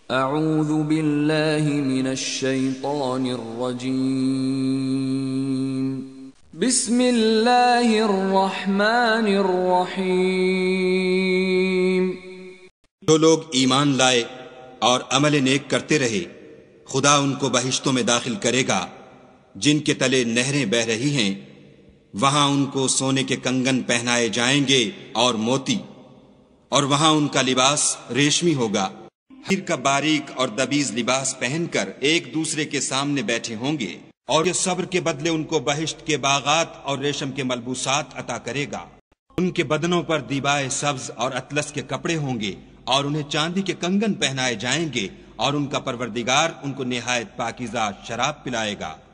अऊज़ु बिल्लाहि मिनश शैतानिर रजीम। बिस्मिल्लाहिर रहमानिर रहीम। जो लोग ईमान लाए और अमल नेक करते रहे, खुदा उनको बहिश्तों में दाखिल करेगा जिनके तले नहरें बह रही हैं। वहां उनको सोने के कंगन पहनाए जाएंगे और मोती, और वहां उनका लिबास रेशमी होगा। हीर का बारीक और दबीज लिबास पहनकर एक दूसरे के सामने बैठे होंगे, और ये सब्र के बदले उनको बहिश्त के बागात और रेशम के मलबूसात अता करेगा। उनके बदनों पर दीबाए सब्ज और अतलस के कपड़े होंगे, और उन्हें चांदी के कंगन पहनाए जाएंगे, और उनका परवरदिगार उनको निहायत पाकीज़ा शराब पिलाएगा।